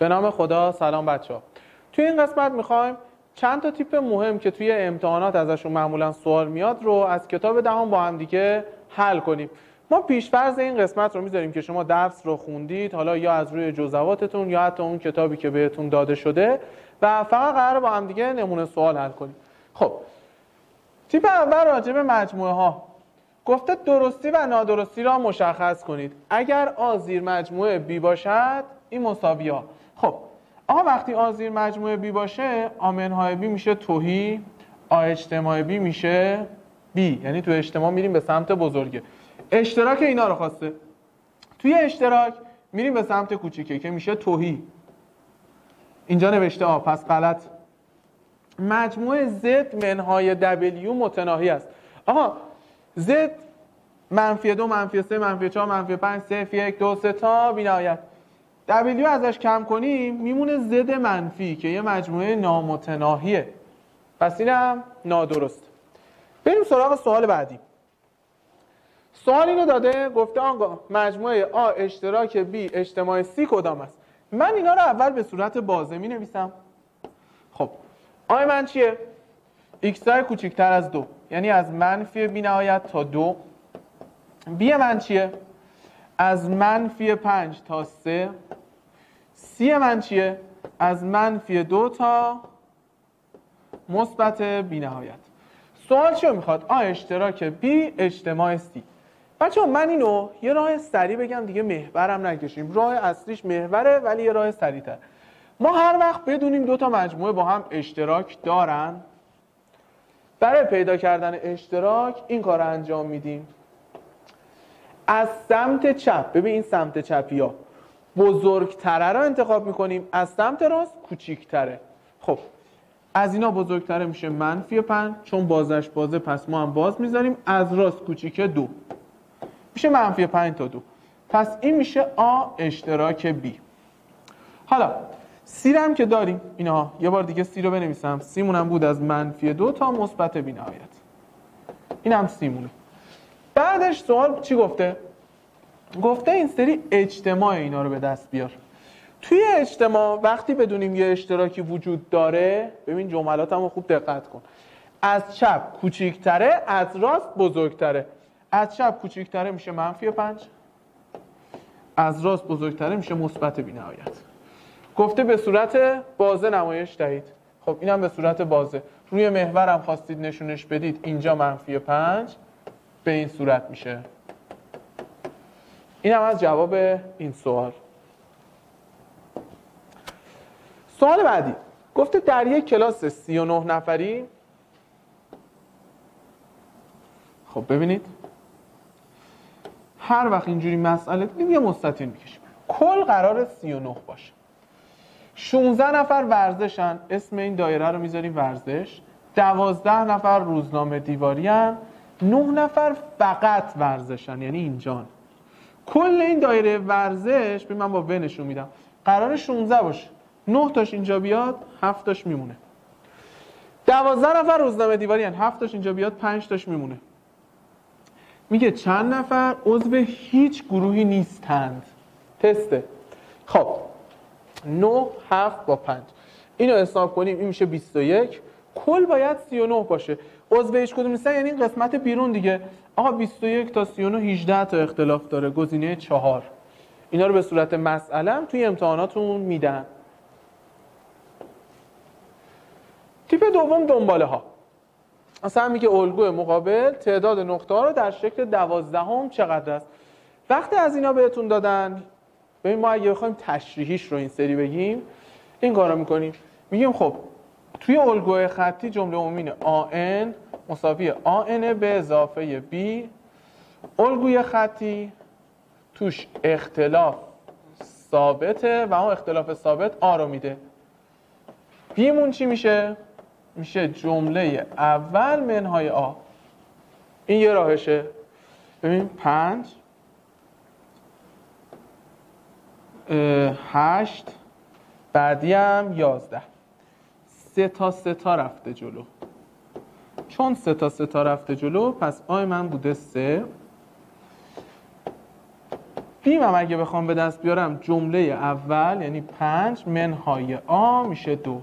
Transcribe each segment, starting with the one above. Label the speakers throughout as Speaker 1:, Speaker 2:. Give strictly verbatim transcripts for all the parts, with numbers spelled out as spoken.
Speaker 1: به نام خدا. سلام بچه‌ها. توی این قسمت میخوایم چند تا تیپ مهم که توی امتحانات ازشون معمولا سوال میاد رو از کتاب دهم با هم دیگه حل کنیم. ما پیش‌فرض این قسمت رو میذاریم که شما درس رو خوندید، حالا یا از روی جزواتتون یا حتی اون کتابی که بهتون داده شده و فقط قراره با هم دیگه نمونه سوال حل کنیم. خب تیپ اول راجع به مجموعه ها گفته درستی و نادرستی را مشخص کنید. اگر آ زیر مجموعه بی باشد این مساوی ها. خب آقا وقتی آ زیر مجموعه بی باشه آ منهای بی میشه تهی، آ اجتماع بی میشه بی، یعنی تو اجتماع میریم به سمت بزرگه. اشتراک اینا رو خواسته. توی اشتراک میریم به سمت کوچیکه که میشه تهی. اینجا نوشته آ، پس غلط. مجموعه Z منهای W متناهی است. آقا Z منفی دو، منفی سه، منفی چهار، منفی پنج، صفر، یک، دو، سه تا بی نهایت. W ازش کم کنیم میمونه Z منفی که یه مجموعه نامتناهیه. پس اینم نادرست. بریم سراغ سوال بعدی. سوال اینو داده، گفته آقا مجموعه آ اشتراک B اجتماع C کدام است؟ من اینا رو اول به صورت بازه می نویسم. خب آی من چیه؟ x های کوچکتر از دو، یعنی از منفی بی نهایت تا دو. بی من چیه؟ از منفی پنج تا سه. سی من چیه؟ از منفی دو تا مثبت بی نهایت. سوال چیو میخواد؟ آ اشتراک بی اجتماع سی. بچه من اینو یه راه سریع بگم دیگه محورم نکشیم. راه اصلیش محوره ولی یه راه سریع‌تر. ما هر وقت بدونیم دو تا مجموعه با هم اشتراک دارن، برای پیدا کردن اشتراک این کار رو انجام میدیم. از سمت چپ، ببین این سمت چپی ها بزرگتره رو انتخاب میکنیم، از سمت راست کوچیکتره. خب از اینا بزرگتره میشه منفی پنج، چون بازش بازه پس ما هم باز میذاریم. از راست کوچیکه دو میشه منفی پنج تا دو. پس این میشه آ اشتراک بی. حالا سی رو هم که داریم، اینا یه بار دیگه سی رو بنویسم. سی مونم بود از منفی دو تا مثبت بی نهایت. این هم سی مونه. بعدش سوال چی گفته؟ گفته این سری اجتماع اینا رو به دست بیار. توی اجتماع وقتی بدونیم یه اشتراکی وجود داره، ببین جملاتم رو خوب دقت کن. از چپ کوچیکتره، از راست بزرگتره. از چپ کوچیکتره میشه منفی پنج، از راست بزرگتره میشه مثبت بی نهایت. گفته به صورت بازه نمایش دهید. خب اینم به صورت بازه. روی محورم خواستید نشونش بدید، اینجا منفی پنج به این صورت میشه. اینم از جواب این سوال. سوال بعدی گفته در یک کلاس سی و نه نفری. خب ببینید هر وقت اینجوری مسئله دیدیم یه مستطیل میکشیم. کل قرار سی و نه باشه. شانزده نفر ورزشن، اسم این دایره رو میذاریم ورزش. دوازده نفر روزنامه دیواری هن. نه نفر فقط ورزشن، یعنی اینجان. کل این دایره ورزش به من با و نشون میدم قرار شانزده باشه. نه تاش اینجا بیاد، هفت تاش میمونه. دوازده نفر روزنامه دیواری هن، هفت تاش اینجا بیاد، پنج تاش میمونه. میگه چند نفر عضو هیچ گروهی نیستند. تسته. خب نه، هفت با پنج اینو حساب کنیم این میشه بیست و یک. کل باید سی و نه باشه. عضو هیچ کدوم نیستن یعنی این قسمت بیرون دیگه. آقا بیست و یک تا سی و نه هجده تا اختلاف داره، گزینه چهار. اینا رو به صورت مسئله هم توی امتحاناتون میدن. تیپ دوم دنباله ها. مثلا میگه الگوی مقابل تعداد نقطه ها رو در شکل دوازدهم چقدر است. وقتی از اینا بهتون دادن، ببین ما اگه بخوایم تشریحیش رو این سری بگیم این کارو میکنیم. میگیم خب توی الگوی خطی جمله عمومی آن مساوی آن به اضافه بی. الگوی خطی توش اختلاف ثابته و اون اختلاف ثابت آ رو میده. بیمون چی میشه؟ میشه جمله اول منهای آ. این یه راهشه. ببین پنج، هشت، بعدی هم یازده. سه تا سه تا رفته جلو. چون سه تا سه تا رفته جلو پس آی من بوده سه. بیم هم اگه بخوام به دست بیارم جمله اول یعنی پنج منهای آ میشه دو.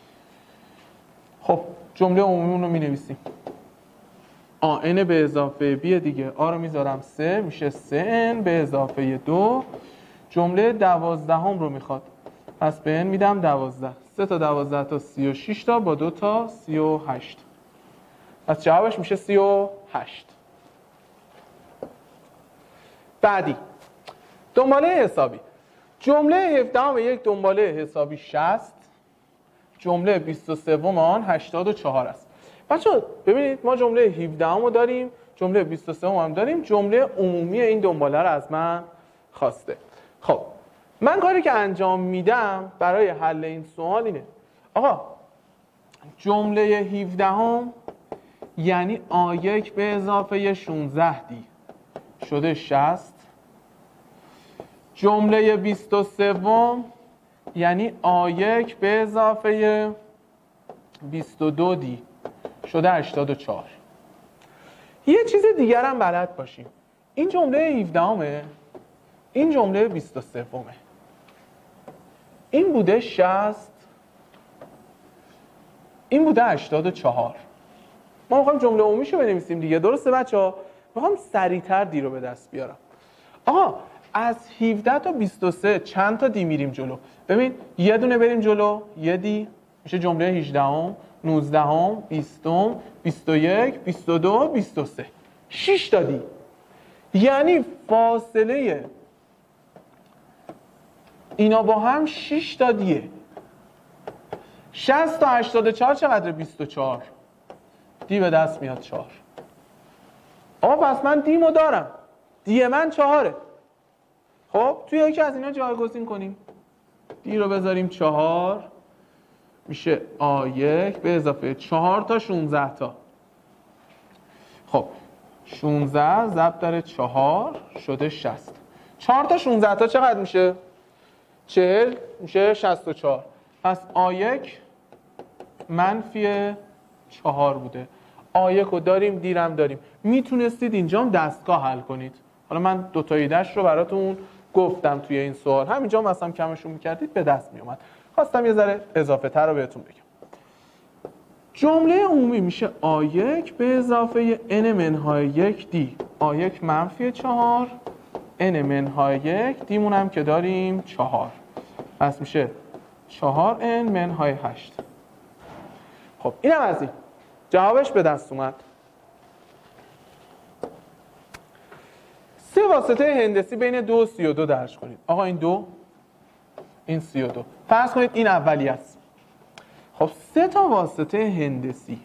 Speaker 1: خب جمله عمومی رو می نویسیم. آ ان به اضافه بی دیگه، آ رو میذارم سه میشه سه ان به اضافه دو. جمله دوازدهم رو میخواد، پس به ان میدم دوازده. سه تا دوازده تا سی و شش تا با دو تا سی و هشت. پس جوابش میشه سی و هشت. بعدی دنباله حسابی. جمله هفدهم یک دنباله حسابی شصت، جمله بیست و سه آن هشتاد و چهار است. بچه‌ها ببینید ما جمله هفدهم رو داریم، جمله بیست و سه هم داریم، جمله عمومی این دنباله رو از من خواسته. خب من کاری که انجام میدم برای حل این سوال اینه. آقا جمله هفدهم یعنی آ یک به اضافه شانزده دی شده شصت. جمله بیست و سه یعنی آ یک به اضافه بیست و دو دی شده هشتاد و چهار. یه چیز دیگر هم بلد باشیم. این جمله هفدهمه، این جمله بیست و سه. این بوده شصت، این بوده هشتاد و چهار. ما میخوایم جمله عمومیشو بنویسیم دیگه، درسته بچه‌ها؟ میخوام سریعتر دی رو به دست بیارم. آقا از هفده تا بیست و سه چند تا دی میریم جلو؟ ببین یه دونه بریم جلو، یه دی میشه جمله هجدهم، نوزدهم، بیستم، بیست و یک، بیست و دو، بیست و سه. شش تا دی. یعنی فاصله اینا با هم شش تا دیه. شصت تا هشتاد و چهار چقدر؟ بیست و چهار. دی به دست میاد چهار. آقا پس من دیمو دارم، دی من چهاره. خب توی یکی از اینا جایگزین کنیم. دی رو بذاریم چهار، میشه آ یک به اضافه چهار تا شانزده تا. خب شانزده ضرب در چهار شده شصت. چهار تا شانزده تا چقدر میشه؟ چهل، میشه شصت و چهار. پس آ یک منفی چهار بوده. آ یک رو داریم، دیرم داریم. میتونستید اینجا هم دستگاه حل کنید. حالا من دو تا ایده‌اش رو براتون گفتم توی این سوال. همینجا هم اصلا کمشون میکردید به دست میومد. خواستم یه ذره اضافه تر رو بهتون بگم. جمله عمومی میشه آ یک به اضافه n منهای یک دی. آ یک منفی چهار، n منهای یک، دیمون هم که داریم چهار. پس میشه چهار n منهای هشت. خب اینم از این. جوابش به دست اومد. سه واسطه هندسی بین دو و سی و دو درج کنید. آقا این دو، این سی و دو. فرض کنید این اولی است. خب سه تا واسطه هندسی.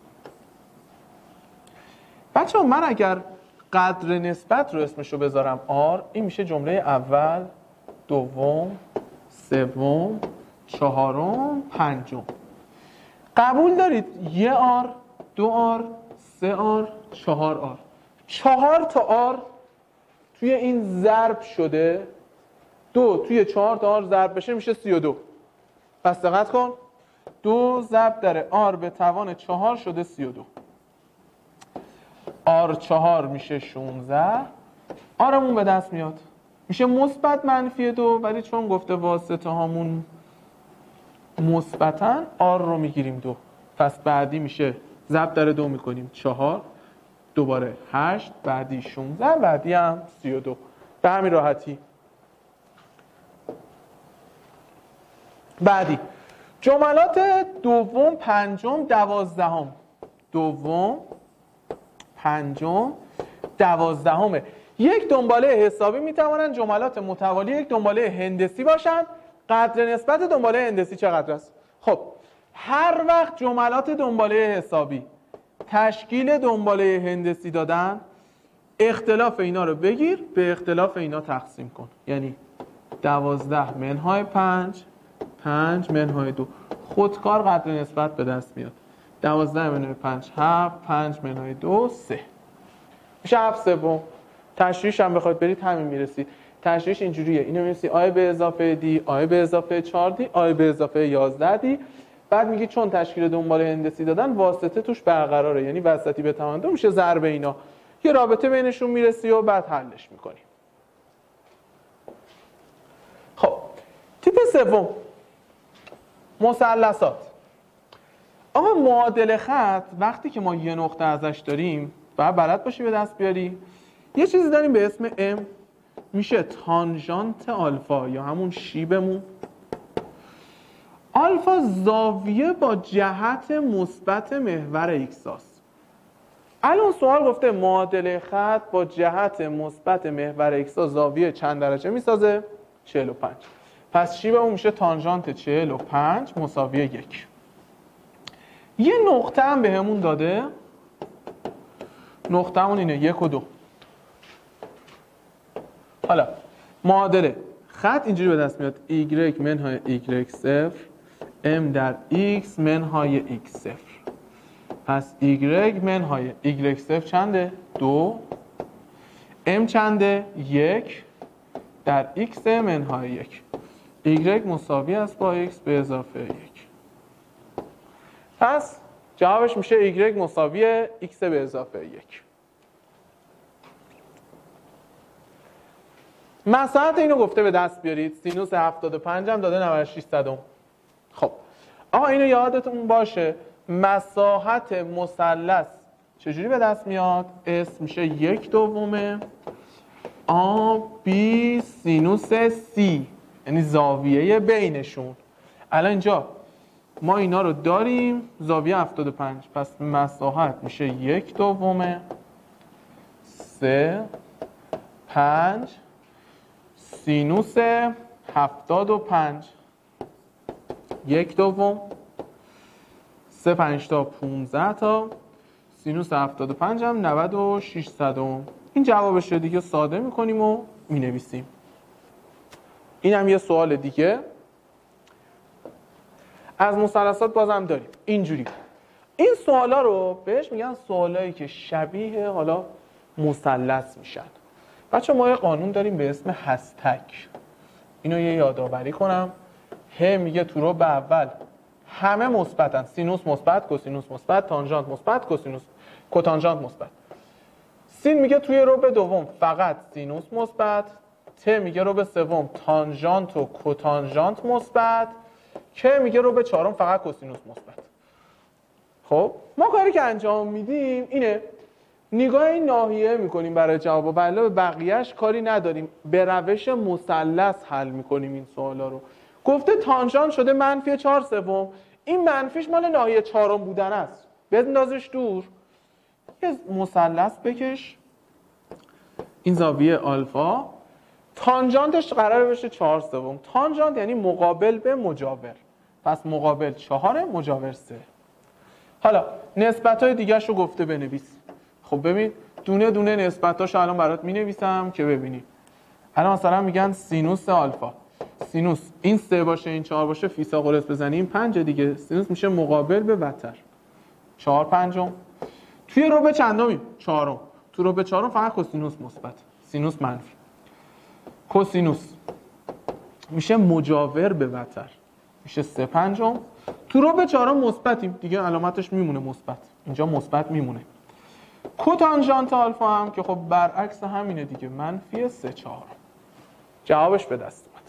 Speaker 1: بچه ها من اگر قدر نسبت رو اسمشو بذارم آر، این میشه جمله اول، دوم، سوم، چهارم، پنجم. قبول دارید یه آر، دو آر، سه آر، چهار آر. چهار تا آر توی این ضرب شده. دو توی چهار تا آر ضرب بشه میشه سی و دو. پس دقت کن، دو ضرب در آر به توان چهار شده سی و دو. آر چهار میشه شانزده. آرمون به دست میاد میشه مثبت منفی دو، ولی چون گفته واسطه هامون مثبتن آر رو میگیریم دو. پس بعدی میشه ضرب در دو میکنیم چهار، دوباره هشت، بعدی شانزده، بعدی هم سی و دو. به همین راحتی. بعدی جملات دوم، پنجم، دوازدهم. دوم، پنجم، دوازدهمه. یک دنباله حسابی میتوانند جملات متوالی یک دنباله هندسی باشند. قدر نسبت دنباله هندسی چقدر است؟ خب هر وقت جملات دنباله حسابی تشکیل دنباله هندسی دادن، اختلاف اینا رو بگیر به اختلاف اینا تقسیم کن. یعنی دوازده منهای پنج، پنج منهای دو. خودکار قدر نسبت به دست میاد. دوازده منهای پنج هفت، پنج منهای دو سه. میشه هفت سوم. تشریحش هم بخواید برید همین میرسید. تشریحش اینجوریه. اینو میرسی آی به اضافه دی، آی به اضافه چهار دی، آی به اضافه یازده دی. بعد میگی چون تشکیل دنباله هندسی دادن واسطه توش برقراره، یعنی وسطی به توان دو میشه ضرب اینا. یه رابطه بینشون میرسی و بعد حلش میکنی. سوم، مثلثات. آقا معادل خط وقتی که ما یه نقطه ازش داریم باید بلد باشی به دست بیاری. یه چیزی داریم به اسم M، میشه تانژانت آلفا یا همون شیبمون. آلفا زاویه با جهت مثبت محور ایکس هاست. الان سوال گفته معادله خط با جهت مثبت محور ایکس ها زاویه چند درجه میسازه؟ چهل و پنج. پس شیبمون میشه تانژانت چهل و پنج مساوی یک. یه نقطه هم بهمون داده، نقطه همون اینه یک و دو. حالا معادله خط اینجوری به دست میاد y منهای y صفر m در x منهای x صفر. پس y منهای y صفر چنده؟ دو. m چنده؟ یک در x منهای یک. y مساوی است با x به اضافه یک. پس جوابش میشه y مساوی x به اضافه یک. مساحت اینو گفته به دست بیارید. سینوس هفتاد و پنج هم داده نود و شش صدم. خب آقا اینو یادتون باشه مساحت مثلث چجوری به دست میاد؟ اس میشه یک دومه آ بی سینوس سی، یعنی زاویه بینشون. الان اینجا ما اینا رو داریم زاویه هفتاد و پنج، پس مساحت میشه یک دومه سه پنج سینوس هفتاد و پنج یک دوم سه پنج تا پونزده تا سینوس هفتاد و پنج هم نود و شش صدم. این جوابش رو دیگه ساده میکنیم و مینویسیم. این هم یه سوال دیگه از مثلثات بازم داریم اینجوری. این سوالا رو بهش میگن سوالایی که شبیه حالا مثلث میشن. بچه ما یه قانون داریم به اسم هستک. اینو یه یادآوری کنم. ه میگه تو رو به اول همه مثبتن، سینوس مثبت، کوسینوس مثبت، تانژانت مثبت، کوسینوس کوتانژانت مثبت. سین میگه توی رو به دوم فقط سینوس مثبت، ت میگه رو به سوم تانژانت و کوتانژانت مثبت، که میگه رو به چهارم فقط کوسینوس مثبت. خب ما کاری که انجام میدیم اینه نگاه این ناحیه میکنیم برای جواب و به بقیهش کاری نداریم، به روش مثلث حل میکنیم این سوالا رو. گفته تانژانت شده منفی چهار سوم، این منفیش مال ناحیه چهارم بودن است، بندازش دور، یه مثلث بکش، این زاویه آلفا، تانژانتش قراره بشه چهار سوم. تانژانت یعنی مقابل به مجاور، پس مقابل چهار مجاور سه. حالا نسبت‌های دیگه‌ش رو گفته بنویس. خب ببین دونه دونه نسبتاشو الان برات می‌نویسم که ببینی. الان مثلا میگن سینوس آلفا، سینوس این سه باشه این چهار باشه فیثاغورس بزنیم پنج دیگه، سینوس میشه مقابل به وتر چهار پنجم. توی رو به چندمی؟ چهارم. تو رو به چهارم فقط کوسینوس مثبت، سینوس منفی. کوسینوس میشه مجاور به وتر میشه سه پنجم. تو رو به چهارم مثبتیم دیگه، علامتش میمونه مثبت، اینجا مثبت میمونه. کوتانژانت آلفا هم که خب برعکس همینه دیگه، منفی سه چهارم. جوابش به دست اومد.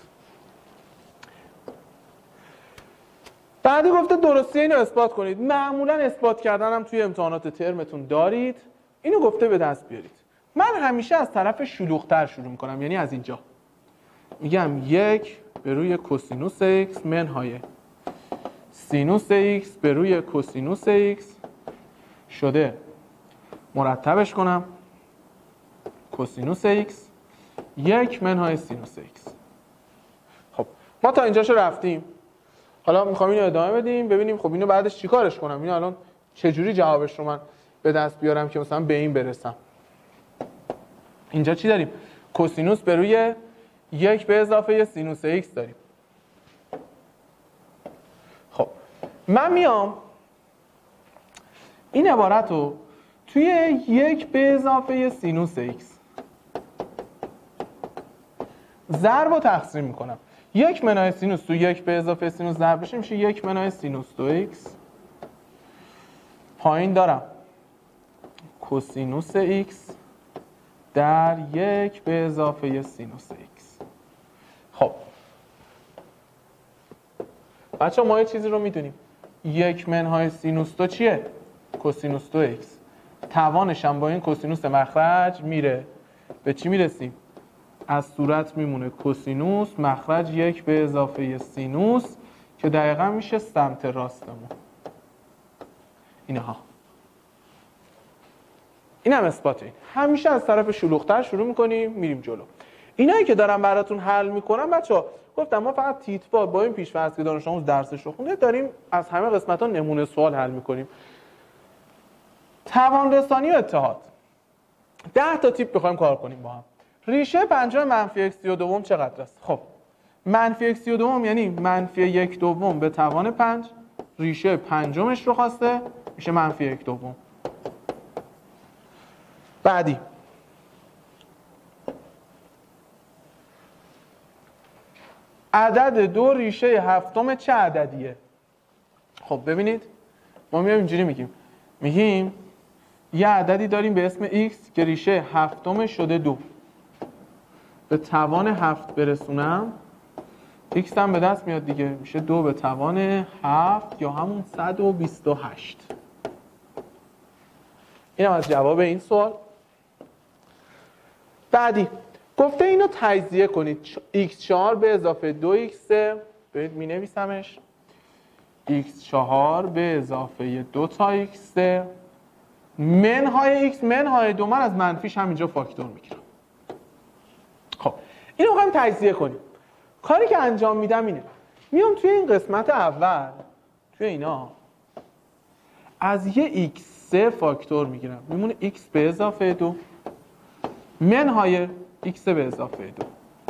Speaker 1: بعدی گفته درستی اینو اثبات کنید. معمولا اثبات کردن هم توی امتحانات ترمتون دارید. اینو گفته به دست بیارید. من همیشه از طرف شلوغ‌تر شروع میکنم، یعنی از اینجا میگم یک به روی کوسینوس x منهای سینوس x به روی کوسینوس x شده، مرتبش کنم کوسینوس x یک منهای سینوس x. خب ما تا اینجاشو رفتیم، حالا میخوام اینو ادامه بدیم ببینیم خب اینو بعدش چیکارش کنم، اینو الان چجوری جوابش رو من به دست بیارم که مثلا به این برسم. اینجا چی داریم؟ کوسینوس به روی یک به اضافه سینوس x داریم. خب من میام این عبارت رو توی یک به اضافه سینوس x ضرب و تقسیم میکنم. یک منهای سینوس تو یک به اضافه سینوس ضرب بشه میشه یک منهای سینوس دو x. پایین دارم کوسینوس x در یک به اضافه سینوس x. خب بچه ما یه چیزی رو میدونیم، یک منهای سینوس دو چیه؟ کوسینوس دو ایکس. توانش هم با این کوسینوس مخرج میره. به چی میرسیم؟ از صورت میمونه کوسینوس مخرج یک به اضافه سینوس که دقیقا میشه سمت راستمون. اینها این هم اثبات. این همیشه از طرف شلوغ‌تر شروع میکنیم میریم جلو. اینایی که دارم براتون حل میکنم بچه‌ها، گفتم ما فقط تیتبا با این پیش‌فرض که دانش آموز درسش رو خونده داریم از همه قسمت‌ها نمونه سوال حل میکنیم. توان رسانی و اتحاد، ده تا تیپ بخوایم کار کنیم با هم. ریشه پنجم منفی اکس سی و دوم چقدر است؟ خب منفی اکس سی و دوم یعنی منفی یک دوم به توان پنج، ریشه پنجمش رو خواسته، میشه منفی یک دوم. بعدی عدد دو ریشه هفتم چه عددیه؟ خب ببینید ما میایم اینجوری میگیم میگیم یه عددی داریم به اسم x که ریشه هفتم شده دو، به توان هفت برسونم x هم به دست میاد دیگه، میشه دو به توان هفت یا همون صد و بیست و هشت. این هم از جواب این سوال. بعدی گفته اینو تجزیه کنید، ایکس چهار به اضافه دو ایکس سه، برید می نویسمش، ایکس چهار به اضافه دو تا ایکس سه منهای x منهای دو، من از منفیش همینجا فاکتور میگیرم. خب اینو میخوایم تجزیه کنیم. کاری که انجام میدم اینه، میام توی این قسمت اول توی اینا از یه ایکس سه فاکتور میگیرم، میمونه x به اضافه دو منهای x به اضافه دو.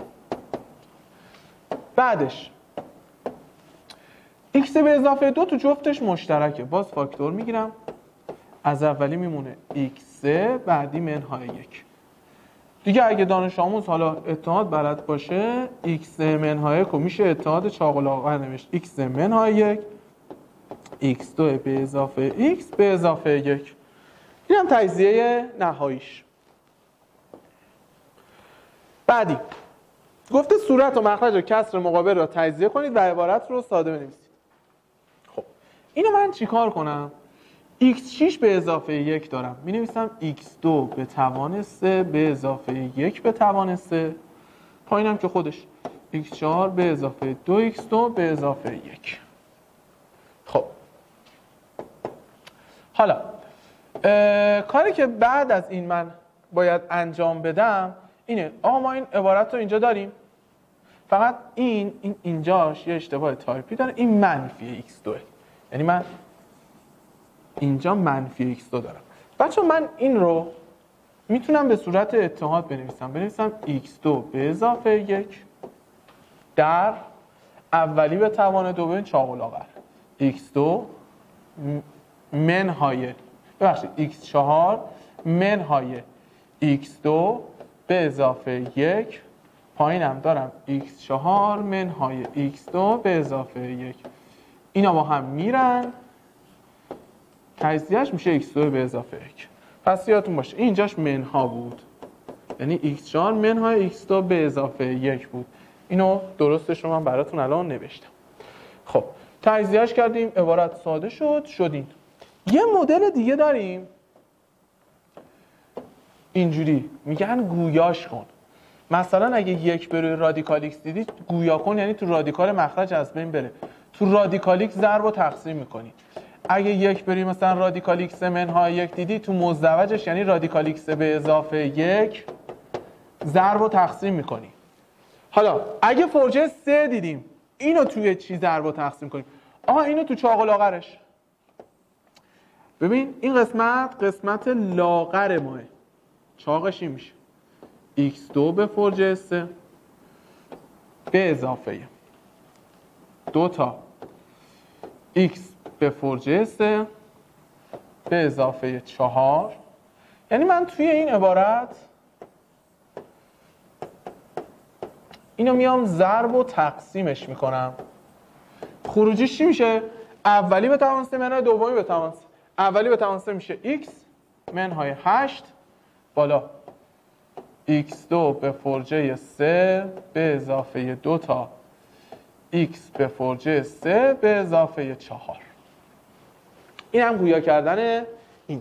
Speaker 1: بعدش x به اضافه دو تو جفتش مشترکه، باز فاکتور میگیرم، از اولی میمونه ایکس سه بعدی منهای یک. دیگه اگه دانش آموز حالا اتحاد بلد باشه ایکس سه منهای یک رو میشه اتحاد چاق و لاغر نوشت، ایکس سه منهای یک ایکس دو به اضافه x به اضافه یک. این هم تجزیه نهاییش. بعدی گفته صورت و مخرج و کسر مقابل را تجزیه کنید و عبارت رو ساده بنویسید. خب اینو من چیکار کنم؟ ایکس شش به اضافه یک دارم، می نویسم ایکس دو به توان سه به اضافه یک به توان سه، پایینم که خودش ایکس چهار به اضافه دو ایکس دو به اضافه یک. خب حالا کاری که بعد از این من باید انجام بدم اینه، آقا ما این عبارت رو اینجا داریم، فقط این, این اینجاش یه اشتباه تایپی داره، این منفی ایکس دو، یعنی من اینجا منفی ایکس دو دارم. بچه من این رو میتونم به صورت اتحاد بنویسم، بنویسم ایکس دو به اضافه یک در اولی به توان دو به چاق و لاغر ایکس دو منهای ببخشید ایکس چهار منهای ایکس دو به اضافه یک، پایینم دارم ایکس چهار منهای ایکس دو به اضافه یک. اینا با هم میرن، تجزیهش میشه ایکس دو به اضافه یک. پس یادتون باشه اینجاش منها بود، یعنی ایکس چهار منهای ایکس دو به اضافه یک بود. اینو درستش رو من براتون الان نوشتم. خب تجزیهش کردیم، عبارت ساده شد، شدین. یه مدل دیگه داریم اینجوری میگن گویاش کن. مثلا اگه یک به روی رادیکال ایکس دیدی گویا کن، یعنی تو رادیکال مخرج از بین بره، تو رادیکال ایکس ضرب و تقسیم میکنی. اگه یک بری مثلا رادیکال ایکس منهای یک دیدی تو مزدوجش، یعنی رادیکال ایکس به اضافه یک ضرب و تقسیم میکنی. حالا اگه فرجه سه دیدیم اینو توی چی ضرب و تقسیم کنیم؟ آها اینو تو چاق و لاغرش. ببین این قسمت قسمت لاغر ماه، چاقش این میشه ایکس دو به فرجه سه به اضافه دو تا x به فرجه سه به اضافه چهار. یعنی من توی این عبارت اینو میام ضرب و تقسیمش میکنم، خروجیش چی میشه؟ اولی به توان سه منهای دومی به توان سه. اولی به توان سه میشه x منهای هشت بالا ایکس دو به فرجه سه به اضافه دو تا x به فرجه سه به اضافه چهار. این هم گویا کردن این.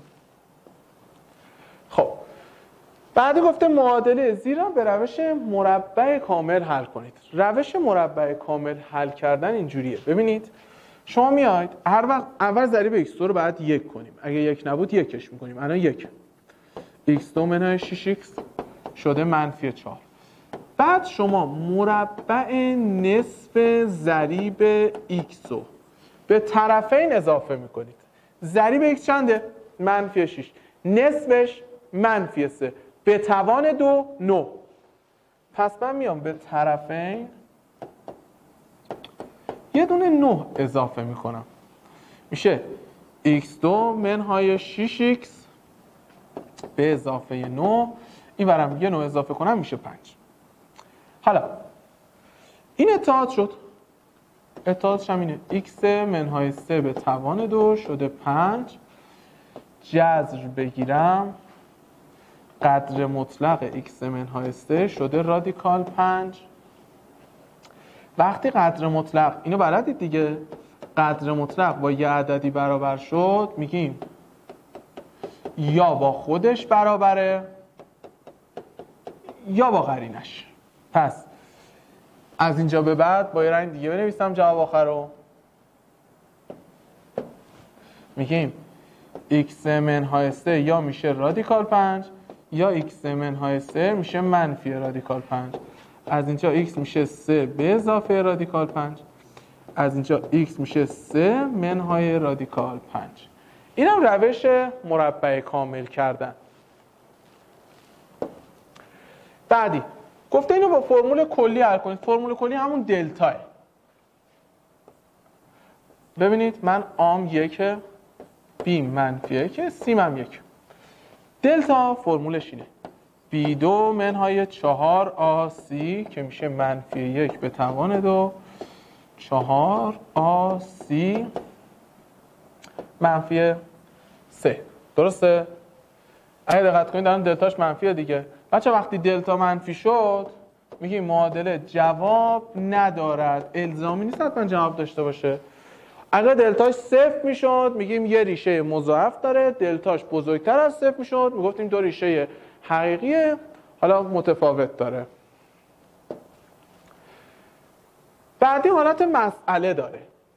Speaker 1: خب بعدی گفته معادله زیرا به روش مربع کامل حل کنید. روش مربع کامل حل کردن اینجوریه. ببینید شما میاید هر وقت اول ضریب x دو رو باید یک کنیم. اگه یک نبود یکش میکنیم. الان یک. x دو منهای شش x شده منفی چهار. بعد شما مربع نصف ضریب x رو به طرفین اضافه میکنید. ضریب x چنده؟ منفی شش. نصفش منفی سه. به توان دو نه. پس من میام به طرفین یه دونه نه اضافه میکنم. میشه x دو منهای شش x به اضافه نه. این برم یه نه اضافه کنم میشه پنج. حالا این اتحاد شد. اتحادش هم اینه x منهای سه به توان دو شده پنج. جذر بگیرم قدر مطلق x منهای سه شده رادیکال پنج. وقتی قدر مطلق اینو بلدید دیگه، قدر مطلق با یه عددی برابر شد میگیم یا با خودش برابره یا با قرینش. پس از اینجا به بعد با یه رنگ دیگه بنویسم جواب آخر رو. میگیم x منهای سه یا میشه رادیکال پنج یا x منهای سه میشه منفی رادیکال پنج. از اینجا x میشه سه به اضافه رادیکال پنج. از اینجا x میشه سه منهای رادیکال پنج. این هم روش مربع کامل کردن. بعدی گفته اینو با فرمول کلی حل کنید. فرمول کلی همون دلتاه. ببینید من آم یکه، بی منفی یکه، سیم هم یک. دلتا فرمولش اینه بی دو منهای چهار آ سی که میشه منفی یک به توان دو چهار آ سی منفی سه. درسته؟ اگه دقت کنید الان دلتاش منفیه دیگه. بچه وقتی دلتا منفی شد میگیم معادله جواب ندارد. الزامی نیست حتما جواب داشته باشه. اگر دلتاش صفر میشد میگیم یه ریشه مضاعف داره. دلتاش بزرگتر از صفر میشد میگفتیم دو ریشه حقیقیه حالا متفاوت داره. بعدی حالت مسئله داره.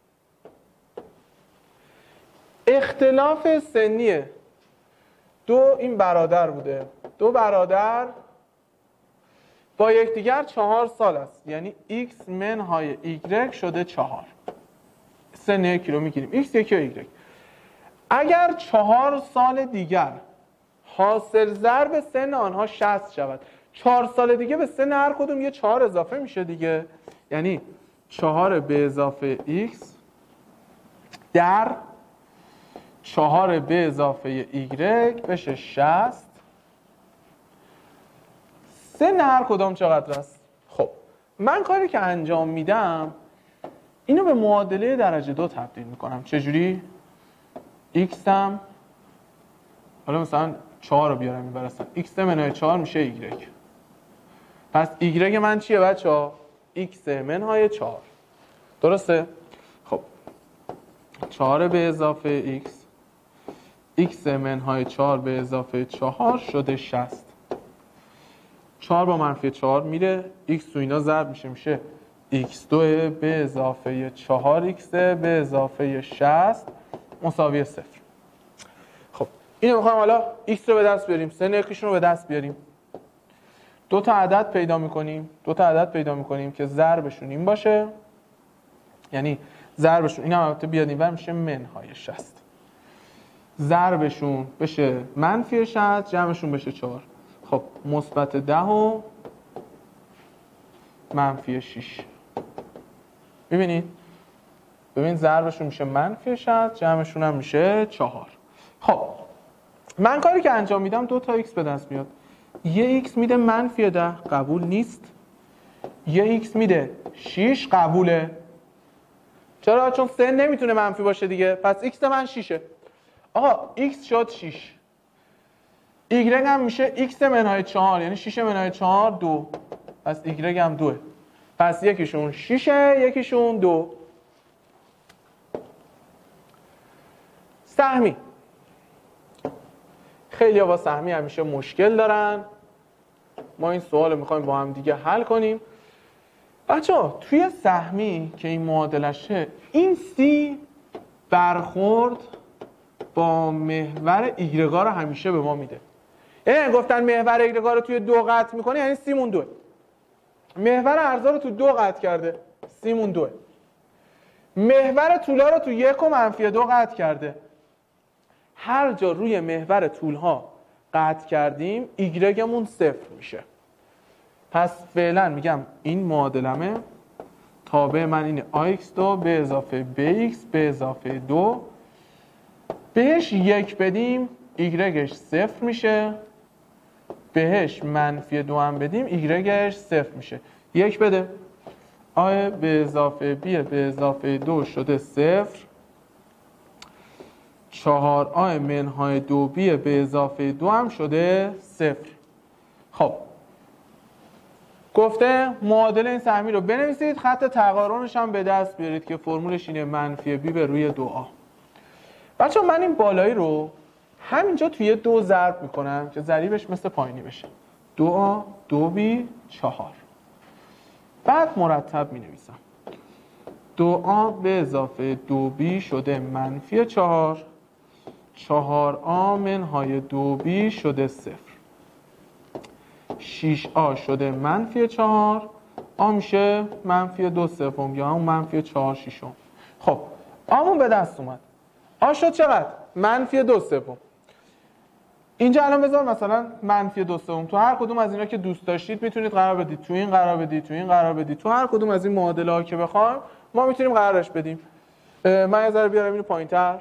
Speaker 1: اختلاف سنی دو این برادر بوده. دو برادر با یکدیگر چهار سال است. یعنی x منهای y شده چهار. سن یکی رو میگیریم x یکی و y. اگر چهار سال دیگر حاصل ضرب سن آنها شصت شود، چهار سال دیگه به سن هر کدوم یه چهار اضافه میشه دیگه. یعنی چهار به اضافه x در چهار به اضافه y بشه شصت. سن هر کدوم چقدر است؟ خب من کاری که انجام میدم اینو به معادله درجه دو تبدیل میکنم. چجوری؟ x هم حالا مثلا چهار رو بیارم این برستن x منهای چهار میشه y. پس y من چیه بچه ها؟ x منهای چهار. درسته؟ خب چهار به اضافه x x منهای چهار به اضافه چهار شده شصت. چهار با منفی چهار میره، x تو اینا ضرب میشه میشه x دو به اضافه چهار x به اضافه شصت مساوی صفر. خب اینو میخوایم حالا x رو به دست بیاریم، سن یکیشون رو به دست بیاریم. دو تا عدد پیدا میکنیم دو تا عدد پیدا میکنیم که ضربشون این باشه. یعنی ضربشون این هم البته بیاد اینور میشه منهای شصت. ضربشون بشه منفی شصت، جمعشون بشه چهار. خب مثبت ده و منفی شش. ببینید ببین ضربشون میشه منفی شصت، جمعشون هم میشه چهار. خب من کاری که انجام میدم دو تا x به دست میاد. یه x میده منفی ده، قبول نیست. یه x میده شش، قبوله. چرا؟ چون سه نمیتونه منفی باشه دیگه. پس x من ششه. آقا x شد شش، y هم میشه x منهای چهار، یعنی شش منهای چهار دو. پس y هم دوه. پس یکیشون شیشه، یکیشون دو. سهمی. خیلی ها با سهمی همیشه مشکل دارن. ما این سوال رو میخوایم با هم دیگه حل کنیم. بچه ها توی سهمی که این معادلشه، این سی برخورد با محور ایگرگا رو همیشه به ما میده. یعنی گفتن محور ایگرگا رو توی دو قطع میکنه، یعنی سیمون دوه. محور ارزا رو تو دو قطع کرده، سیمون دوه. محور طولا رو تو یک و منفی دو قطع کرده. هر جا روی محور طولها قطع کردیم ایگرگمون صفر میشه. پس فعلا میگم این معادلمه تابع من اینه آ ایکس دو به اضافه بی ایکس به اضافه دو. بهش یک بدیم ایگرگش صفر میشه، بهش منفی دو هم بدیم ایگرگش صفر میشه. یک بده آ به اضافه بی به اضافه دو شده صفر. چهار آ منهای دو بی به اضافه دو هم شده صفر. خب گفته معادل این سهمی رو بنویسید، خط تقارنش هم به دست بیارید که فرمولش اینه منفی بی به روی دو آ. بچه من این بالایی رو همینجا توی دو ضرب میکنم که ضریبش مثل پایینی بشه. دو آ دو بی چهار. بعد مرتب می نویسم دو آ به اضافه دو بی شده منفی چهار. چهار آ منهای دو بی شده صفر. شش آ شده منفی چهار. آ میشه منفی دو سوم یا همون منفی چهار ششم. خب آمون به دست اومد. آ شد چقدر؟ منفی دو سوم. اینجا الان بذار مثلا منفی دو سوم تو هر کدوم از اینا که دوست داشتید میتونید قرار بدید. تو این قرار بدید، تو این قرار بدید، تو هر کدوم از این معادله ها که بخوایم ما میتونیم قرارش بدیم. من یه ذره بیارم اینو پایین‌تر.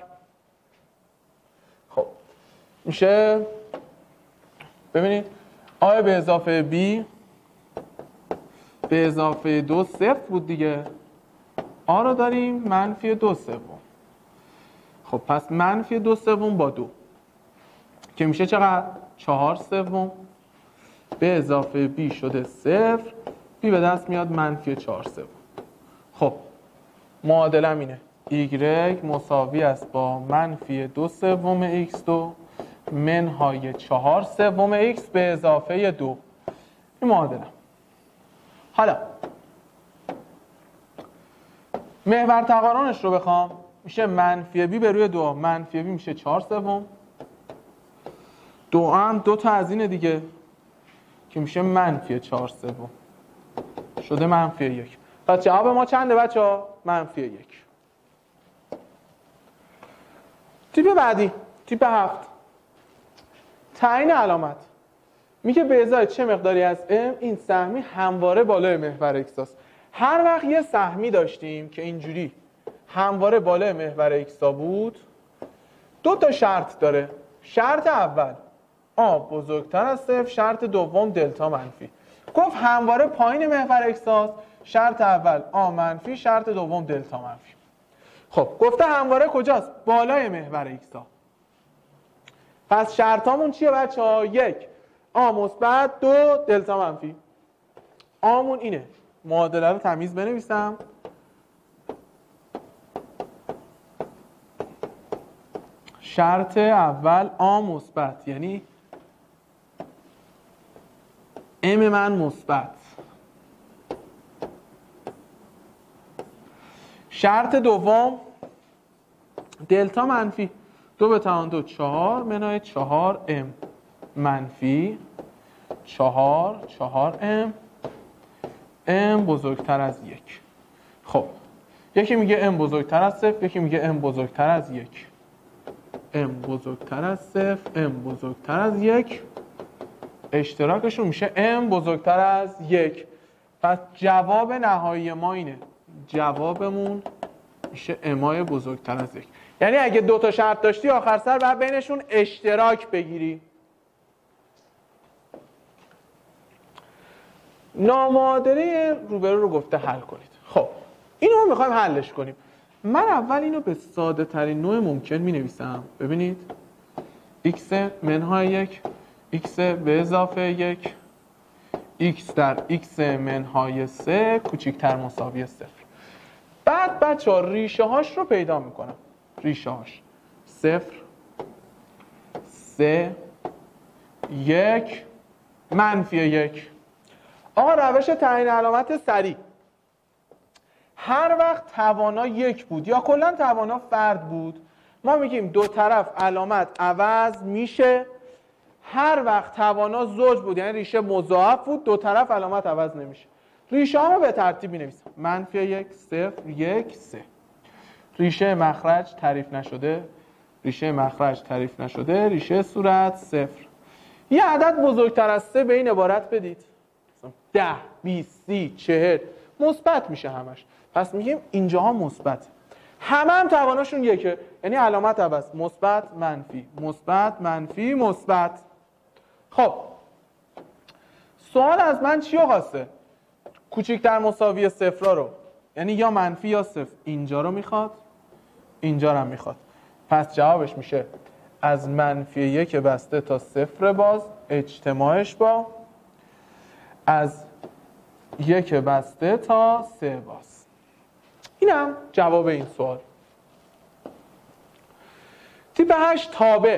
Speaker 1: خب میشه ببینید آ به اضافه بی به اضافه دو صفر بود دیگه. آ رو داریم منفی دو سوم. خب پس منفی دو سوم با دو که میشه چقدر؟ چهار سوم. به اضافه بی شده صفر. بی به دست میاد منفی چهار سوم. خب معادلم اینه ایگرگ مساوی است با منفی دو سوم ایکس دو منهای چهار سوم ایکس به اضافه دو. این معادلم. حالا محور تقارنش رو بخوام میشه منفی بی به روی دو. منفی بی میشه چهار سوم. دو هم دو تا از اینه دیگه که میشه منفی چهار سوم شده منفی یک. پس جواب ما چنده بچه ها؟ منفی یک. تیپ بعدی تیپ هفت تعیین علامت. میگه به ازای چه مقداری از ام این سهمی همواره بالای محور ایکس است. هر وقت یه سهمی داشتیم که اینجوری همواره بالای محور ایکس بود دو تا شرط داره. شرط اول آ بزرگتر از صفر، شرط دوم دلتا منفی. گفت همواره پایین محور ایکس است. شرط اول آ منفی، شرط دوم دلتا منفی. خب گفته همواره کجاست؟ بالای محور ایکس ها. پس شرطامون چیه بچه ها؟ یک آ مثبت، دو دلتا منفی. آمون اینه. معادله رو تمیز بنویسم. شرط اول آ مثبت یعنی ام من مثبت. شرط دوم دلتا منفی. دو به توان دو چهار منهای چهار ام منفی چهار چهار ام ام بزرگتر از یک. خب یکی میگه ام بزرگتر از صفر، یکی میگه ام بزرگتر از یک. ام بزرگتر از صفر، ام بزرگتر از یک. اشتراکشون میشه ام بزرگتر از یک. پس جواب نهایی ما اینه. جوابمون میشه امای بزرگتر از یک. یعنی اگه دو تا شرط داشتی آخر سر باید بینشون اشتراک بگیری. نامعادله روبرو رو گفته حل کنید. خب اینو ما میخوایم حلش کنیم. من اول اینو به ساده ترین نوع ممکن می نویسم. ببینید x منهای یک، x به اضافه یک، x در x منهای سه کوچکتر مساوی صفر. بعد بچه ها ریشه هاش رو پیدا میکنم. ریشه هاش صفر، سه، یک، منفی یک. آقا روش تعیین علامت سریع، هر وقت توانا یک بود یا کلا توانا فرد بود ما میگیم دو طرف علامت عوض میشه. هر وقت توانا زوج بود یعنی ریشه مضاعف بود دو طرف علامت عوض نمیشه. ریشه ها رو به ترتیب مینویسم. منفی یک، صفر، یک، سه. ریشه مخرج تعریف نشده، ریشه مخرج تعریف نشده، ریشه صورت صفر. یه عدد بزرگتر از سه به این عبارت بدید. ده، بیست، سی، چهل مثبت میشه همش. پس میگیم اینجاها مثبت. همه هم تواناشون یکه یعنی علامت عوض مثبت منفی مثبت منفی مثبت. خب سوال از من چی رو خواسته؟ کوچکتر مساوی صفرها رو، یعنی یا منفی یا صفر. اینجا رو میخواد، اینجا رو هم میخواد. پس جوابش میشه از منفی یک بسته تا صفر باز اجتماعش با از یک بسته تا سه باز. اینم جواب این سوال. تیپ هشت تابع.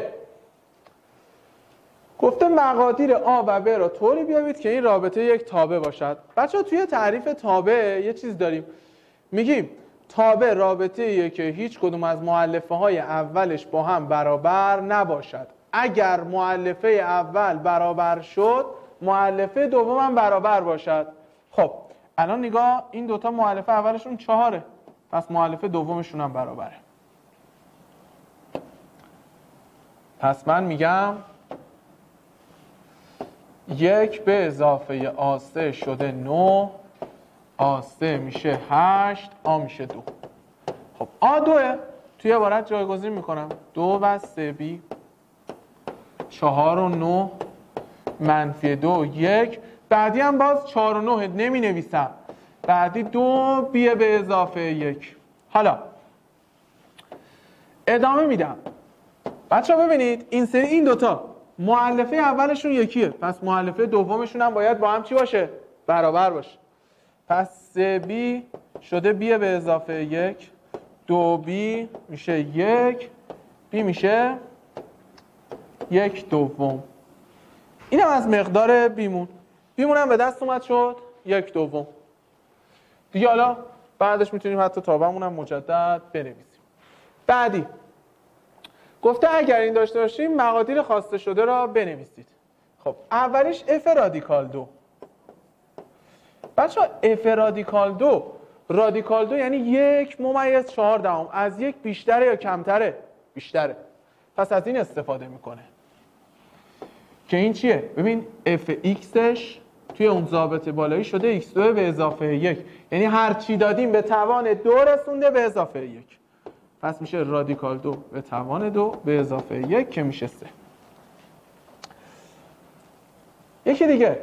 Speaker 1: گفته مقادیر آ و ب را طوری بیابید که این رابطه یک تابع باشد. بچه ها توی تعریف تابع یه چیز داریم، میگیم تابع رابطه‌ایه که هیچ کدوم از مؤلفه های اولش با هم برابر نباشد. اگر مؤلفه اول برابر شد مؤلفه دوم هم برابر باشد. خب الان نگاه، این دوتا مؤلفه اولشون چهاره، پس مؤلفه دومشون هم برابره. پس من میگم یک به اضافه آ سه شده نه، آ سه میشه هشت، آ میشه دو. خب آ دوه توی عبارت جایگزین میکنم. دو و سه بی، چهار و نه، منفی دو یک. بعدی هم باز چهار و نه نمی نویسم، بعدی دو بیه به اضافه یک. حالا ادامه میدم. بچه ها ببینید این سری این دوتا مؤلفه اولشون یکیه، پس مؤلفه دومشون هم باید با هم چی باشه؟ برابر باشه. پس سه بی شده بیه به اضافه یک، دو بی میشه یک، بی میشه یک دوم. این هم از مقدار بیمون. بیمون هم به دست اومد شد یک دوم. دیگه حالا بعدش میتونیم حتی تابعمون هم مجدد بنویسیم. بعدی گفته اگر این داشته باشیم مقادیر خواسته شده را بنویسید. خب اولیش اف رادیکال دو. بچه ها اف رادیکال دو، رادیکال دو یعنی یک ممیز چهار دهم. از یک بیشتره یا کمتره؟ بیشتره. پس از این استفاده میکنه که این چیه؟ ببین اف ایکسش توی اون ضابط بالایی شده ایکس دو به اضافه یک، یعنی هر چی دادیم به توان دو رسونده به اضافه یک. پس میشه رادیکال دو به توان دو به اضافه یک که میشه سه. یکی دیگه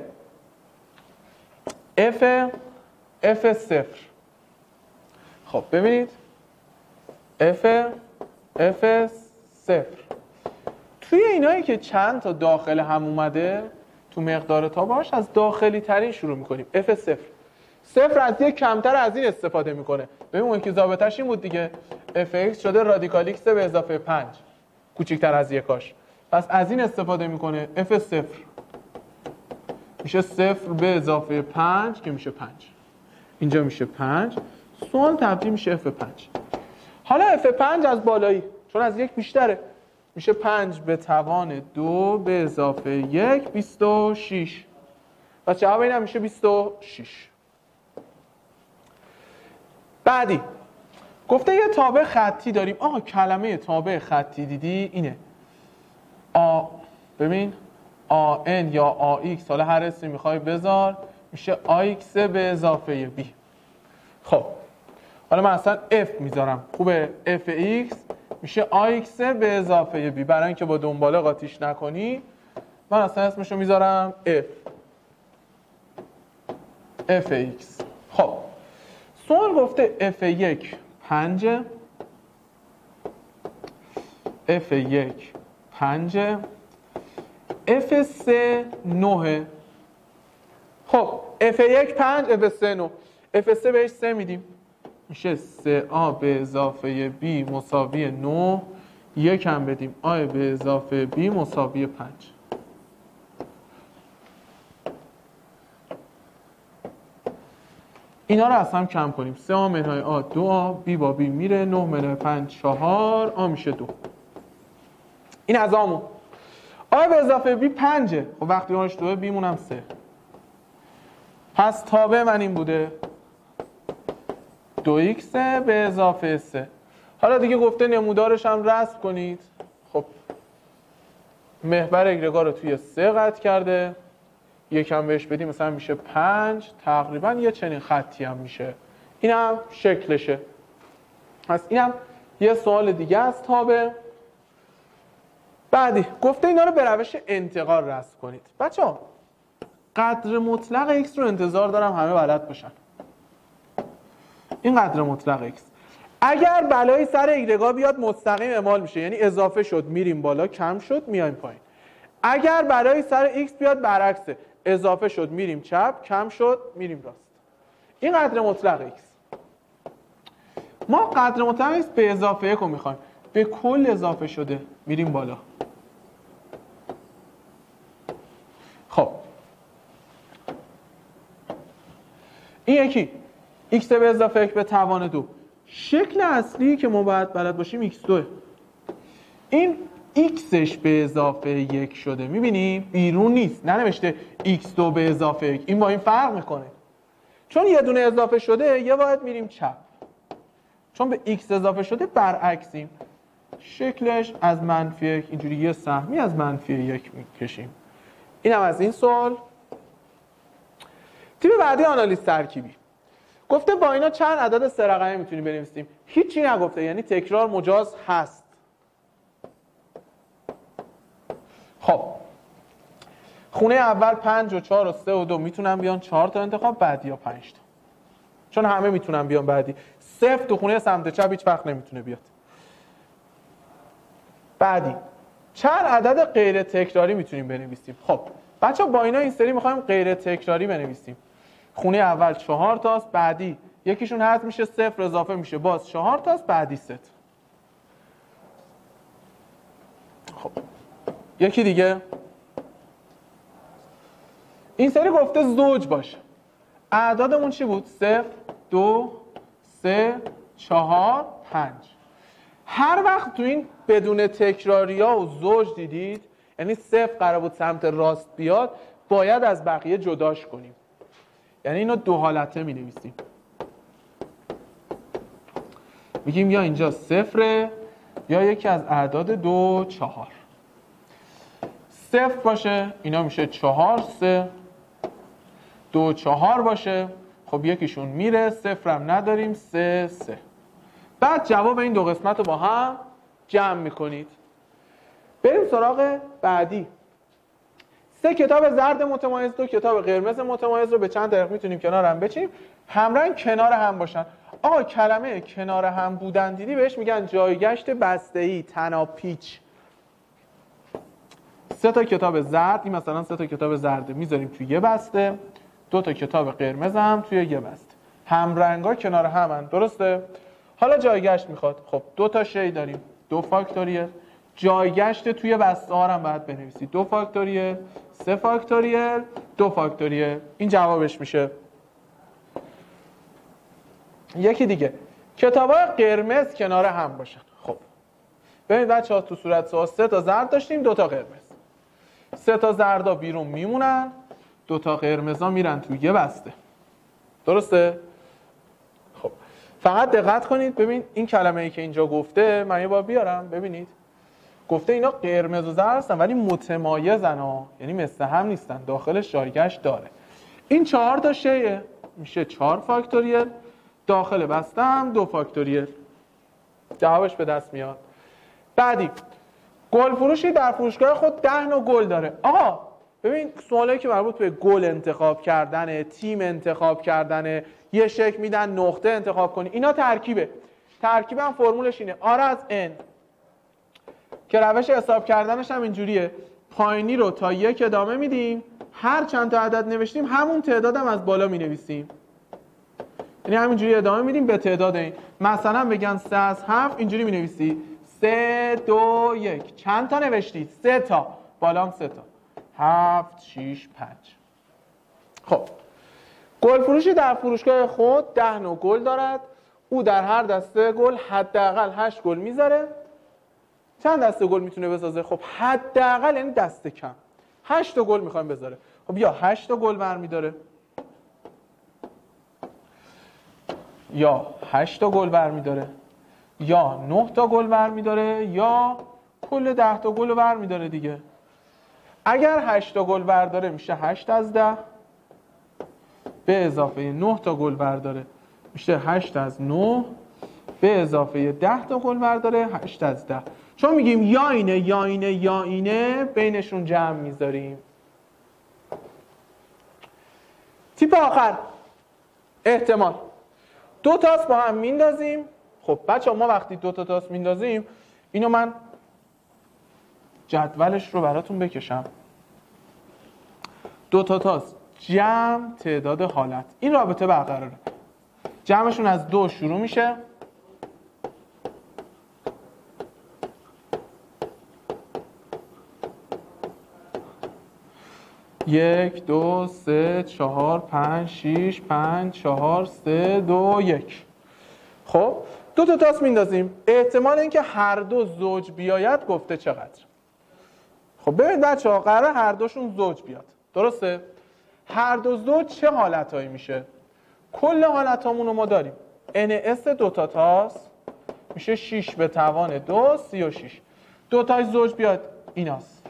Speaker 1: اف اف صفر. خب ببینید اف اف صفر توی اینایی که چند تا داخل هم اومده تو مقدار تابعش از داخلی ترین شروع میکنیم. اف صفر صفر از یک کمتر از این استفاده میکنه. ببین اون که ضابطش این بود دیگه، اف ایکس شده رادیکال ایکس به اضافه پنج کوچیکتر از یکاش، پس از این استفاده میکنه. اف صفر میشه صفر به اضافه پنج که میشه پنج. اینجا میشه پنج، سوال تبدیل میشه اف پنج. حالا اف پنج از بالایی چون از یک بیشتره میشه پنج به توان دو به اضافه یک بیست و شش. پس جواب این هم میشه بیست و شش. بعدی گفته یه تابع خطی داریم. آقا کلمه تابع خطی دیدی اینه آ، ببین آ ان یا آ ایکس، حالا هر اسمی میخوای بذار، میشه آ ایکس به اضافه بی. خب حالا من اصلا اف میذارم، خوبه؟ اف ایکس میشه آ ایکس به اضافه بی. برای اینکه با دنباله قاطیش نکنی من اصلا اسمشو میذارم اف اف ایکس. خب سوال گفته اف یک پنج، اف یک پنج، اف سه نه. خب اف یک پنج، اف سه نه. اف سه بهش سه میدیم، میشه سه آ به اضافه بی مساوی نه. یک هم بدیم آ به اضافه بی مساوی پنج. اینا رو از هم کم کنیم. سه آ منهای آ دو آ، بی با بی میره، نه منهای پنج چهار، آ میشه دو. این از آمون. آ به اضافه بی پنجه. خب وقتی آنش دوه بیمون هم سه. پس تابع من این بوده دو ایکس به اضافه سه. حالا دیگه گفته نمودارش هم رسم کنید. خب محور اگرگار رو توی سه قطع کرده، یکم بهش بدیم مثلا میشه پنج، تقریبا یه چنین خطی هم میشه. اینم شکلشه. پس اینم یه سوال دیگه از تابع. بعدی گفته اینا رو به روش انتقال رسم کنید. بچه‌ها قدر مطلق x رو انتظار دارم همه بلد باشن. این قدر مطلق x اگر بلای سر ایگرگا بیاد مستقیم اعمال میشه، یعنی اضافه شد میریم بالا، کم شد میایم پایین. اگر بلای سر x بیاد برعکسه، اضافه شد میریم چپ، کم شد میریم راست. این قدر مطلق x. ما قدر مطلق x به اضافه یک رو میخوایم، به کل اضافه شده میریم بالا. خب این یکی x به اضافه یک به توان دو. شکل اصلی که ما باید بلد باشیم ایکس دو. این xش به اضافه یک شده، میبینی بیرون نیست، ننوشته ایکس دو به اضافه یک. این با این فرق میکنه، چون یه دونه اضافه شده یه واحد میریم چپ، چون به x اضافه شده برعکسیم. شکلش از منفی یک اینجوری یه سهمی از منفی یک میکشیم. اینم از این سوال. تیپ بعدی آنالیز ترکیبی. گفته با اینا چند عدد سه رقمی میتونیم بنویسیم. هیچی نگفته، یعنی تکرار مجاز هست. خب خونه اول پنج و چهار و سه و دو میتونن بیان چهار تا انتخاب، بعدی یا پنج تا، چون همه میتونن بیان بعدی. صفر تو خونه سمت چپ هیچ وقت نمیتونه بیاد. بعدی چند عدد غیر تکراری میتونیم بنویسیم. خب بچه با اینا این سری میخوایم غیر تکراری بنویسیم. خونه اول چهار تاست، بعدی یکیشون حذف میشه، صفر اضافه میشه، باز چهار تاست، بعدی ست. خب یکی دیگه این سری گفته زوج باشه. اعدادمون چی بود؟ صفر، دو، سه، چهار، پنج. هر وقت تو این بدون تکراری ها و زوج دیدید، یعنی صفر قرار بود سمت راست بیاد، باید از بقیه جداش کنیم. یعنی اینو دو حالته می نویسیم. میگیم یا اینجا صفره یا یکی از اعداد دو، چهار. صفر باشه اینا میشه چهار، سه. دو، چهار باشه خب یکیشون میره، صفرم نداریم، سه، سه. بعد جواب این دو قسمت رو با هم جمع میکنید. بریم سراغ بعدی. سه کتاب زرد متمایز، دو کتاب قرمز متمایز رو به چند طریق میتونیم کنار هم بچینیم. همرنگ کنار هم باشن. آقا کلمه کنار هم بودن دیدی بهش میگن جایگشت بسته‌ای، تناپیچ. سه تا کتاب زرد، این مثلا سه تا کتاب زرد میذاریم توی یه بسته، دو تا کتاب قرمز هم توی یه بسته. همرنگا کنار همن، درسته؟ حالا جایگشت میخواد. خب دو تا شی داریم، دو فاکتوریل. جایگشت توی بسته ها هم باید بنویسید. دو فاکتوریل، سه فاکتوریل، دو فاکتوریل. این جوابش میشه. یکی دیگه کتابای قرمز کنار هم باشن. خب ببینید بچه‌ها تو صورت سوال سه تا زرد داشتیم، دو تا قرمز. سه تا زردا بیرون میمونن، دو تا قرمزا میرن توی یه بسته. درسته؟ خب فقط دقت کنید ببین این کلمه ای که اینجا گفته، من یه بار بیارم ببینید. گفته اینا قرمز و زرد هستن ولی متمایزن ها، یعنی مثل هم نیستن، داخلش جایگشت داره. این چهار تا شیء میشه چهار فاکتوریل، داخل بسته هم دو فاکتوریل. جوابش به دست میاد. بعدی گل فروشی در فروشگاه خود ده نوع گل داره. آقا ببین سوالایی که مربوط به گل انتخاب کردن، تیم انتخاب کردن، یه شکل میدن نقطه انتخاب کنی، اینا ترکیبه. ترکیب هم فرمولش اینه آر از ان که روش حساب کردنش هم اینجوریه. پایینی رو تا یک ادامه میدیم، هر چند تا عدد نوشتیم همون تعداد هم از بالا می نویسیم. یعنی همینجوری ادامه میدیم به تعداد این. مثلا بگن سه از هفت، اینجوری می نویسی سه دو یک. چند تا نوشتید؟ سه تا. بالا هم سه تا. هفت شیش پنج. خب گل فروشی در فروشگاه خود ده نوع گل دارد. او در هر دسته گل حداقل هشت گل میذاره. چند دسته گل میتونه بسازه؟ خب حداقل یعنی دسته کم. هشت تا گل میخوایم بذاره. خب یا هشت تا گل برمیداره، یا هشت تا گل برمیداره، یا نه تا گل برمیداره، یا کل ده تا گل رو برمیداره دیگه. اگر هشت تا گل برداره میشه هشت از ده به اضافه نه تا گل برداره میشه هشت از نه به اضافه ده تا گل برداره هشت از ده. چون میگیم یا اینه یا اینه یا اینه، بینشون جمع میذاریم. تیپ آخر احتمال. دو تاس با هم میندازیم. خب بچه ما وقتی دو تا تاس میندازیم، اینو من جدولش رو براتون بکشم. دو تا تاس جمع تعداد حالت، این رابطه برقراره. جمعشون از دو شروع میشه، یک دو سه چهار پنج شیش پنج چهار سه دو یک. خب دو تا تاس میندازیم. احتمال اینکه هر دو زوج بیاید گفته چقدر؟ خب ببینید بچه ها، قراره هر دوشون زوج بیاد، درسته؟ هر دو زوج چه حالتهایی میشه؟ کل حالتامون رو ما داریم. ان اس دو تا تاس میشه شش به توان دو، سی و شش. دو تاش زوج بیاد ایناست.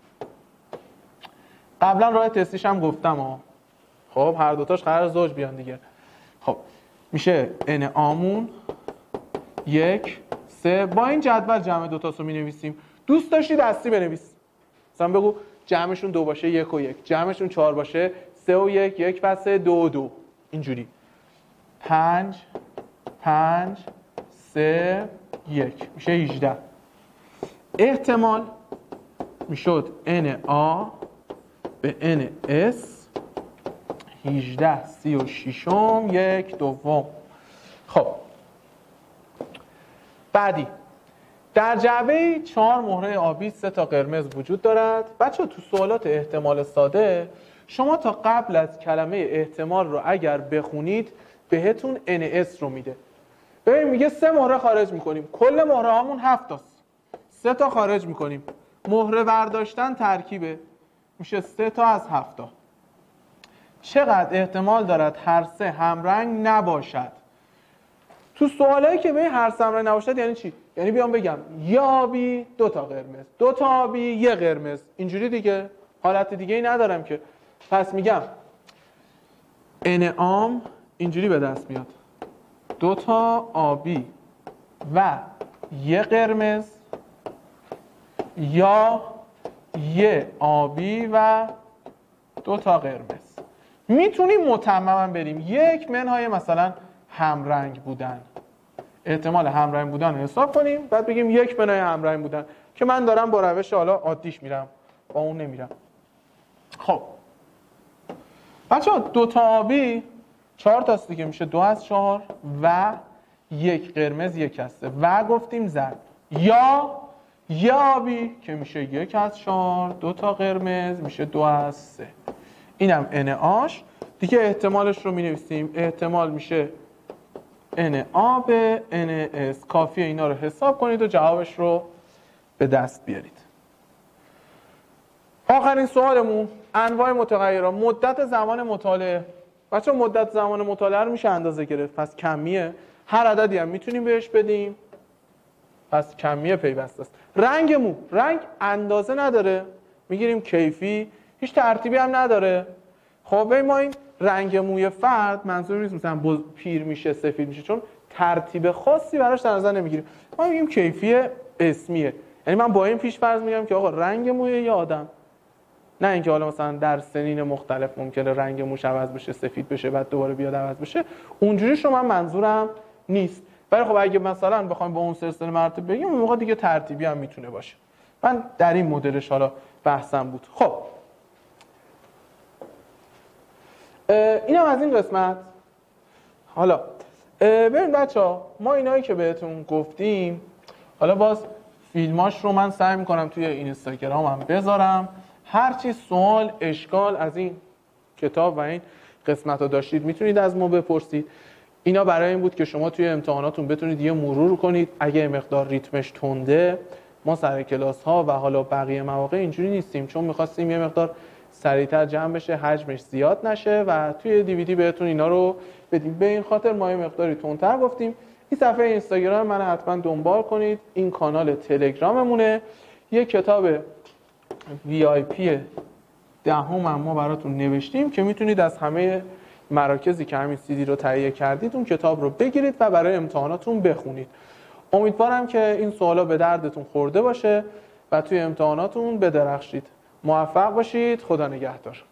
Speaker 1: قبلا راه تستیش هم گفتم ها. خب هر دوتاش قرار زوج بیان دیگه. خب میشه ان آمون یک سه. با این جدول جمع دوتاس رو می نویسیم. دوست داشتی دستی بنویس، مثلا بگو جمعشون دو باشه یک و یک، جمعشون چهار باشه سه و یک، یک و سه دو و دو، اینجوری. پنج پنج سه یک میشه هجده. احتمال میشد ان آ به ان اس هجده سی و ششم یک دوم. خب بعدی در جعبه چهار مهره آبی سه تا قرمز وجود دارد. بچه تو سوالات احتمال ساده شما تا قبل از کلمه احتمال رو اگر بخونید بهتون ان اس رو میده. ببین میگه سه مهره خارج میکنیم، کل مهره هامون هفت تاست، سه تا خارج میکنیم، مهره برداشتن ترکیبه، میشه سه تا از هفت تا. چقدر احتمال دارد هر سه همرنگ نباشد؟ تو سوالایی که به هر سه همرنگ نباشد یعنی چی؟ یعنی بیام بگم یه آبی دو تا قرمز، دو تا آبی یه قرمز، اینجوری دیگه، حالت دیگه ای ندارم که. پس میگم انعام اینجوری به دست میاد، دو تا آبی و یه قرمز یا یه آبی و دو تا قرمز. میتونیم متمما بریم یک منهای مثلا همرنگ بودن، احتمال همرنگ بودن رو حساب کنیم، بعد بگیم یک منهای همرنگ بودن، که من دارم با روش حالا عادیش میرم، با اون نمیرم. خب بچه ها دو تا آبی چهار تاست دیگه، میشه دو از چهار و یک قرمز یک هسته و گفتیم زد، یا یه آبی که میشه یک از چهار، دو تا قرمز میشه دو از سه. اینم ان آش دیگه. احتمالش رو می نویسیم، احتمال میشه ان آ به ان اس. کافیه اینا رو حساب کنید و جوابش رو به دست بیارید. آخرین سوالمون انواع متغیرها. مدت زمان مطالعه. بچه مدت زمان مطالعه رو میشه اندازه گرفت، پس کمیه، هر عددی هم میتونیم بهش بدیم، پس کمیه پیوسته است. رنگ مو، رنگ اندازه نداره، میگیریم کیفی، هیچ ترتیبی هم نداره. خب ما این رنگ موی فرد منظور نیست مثلا پیر میشه سفید میشه، چون ترتیب خاصی براش در نظر نمیگیریم، ما میگیم کیفی اسمیه. یعنی من با این پیش فرض میگم که آقا رنگ موی یه آدم، نه اینکه حالا مثلا در سنین مختلف ممکنه رنگ موش عوض بشه، سفید بشه بعد دوباره بیاد عوض بشه، اونجوری شما منظورم نیست. ولی خب اگه مثلا بخوایم با اون سلسله مراتب بگیم اون موقع دیگه ترتیبی هم میتونه باشه. من در این مدلش حالا بحثم بود. خب اینم از این قسمت. حالا ببین بچه‌ها، ما اینایی که بهتون گفتیم، حالا باز فیلماش رو من سعی میکنم توی اینستاگرامم بذارم. هر چی سوال اشکال از این کتاب و این قسمت ها داشتید میتونید از ما بپرسید. اینا برای این بود که شما توی امتحاناتون بتونید یه مرور کنید. اگه مقدار ریتمش تنده، ما سر کلاس ها و حالا بقیه مواقع اینجوری نیستیم، چون میخواستیم یه مقدار سریعتر جمع بشه، حجمش زیاد نشه و توی دیویدی بهتون اینا رو بدیم. به این خاطر ما یه مقداری تندتر گفتیم. این صفحه اینستاگرام من حتما دنبال کنید. این کانال تلگراممونه. یه کتاب وی آی پی دهم هم ما براتون نوشتیم که میتونید از همه مراکزی که همین سیدی رو تهیه کردید اون کتاب رو بگیرید و برای امتحاناتون بخونید. امیدوارم که این سوالا به دردتون خورده باشه و توی امتحاناتون بدرخشید. موفق باشید. خدا نگهدار.